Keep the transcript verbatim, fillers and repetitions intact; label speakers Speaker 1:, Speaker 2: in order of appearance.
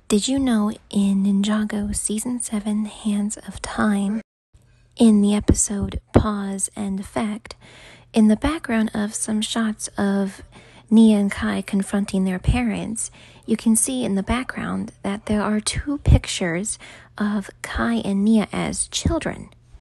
Speaker 1: Did you know in Ninjago Season seven Hands of Time, in the episode Pause and Effect, in the background of some shots of Nia and Kai confronting their parents, you can see in the background that there are two pictures of Kai and Nia as children.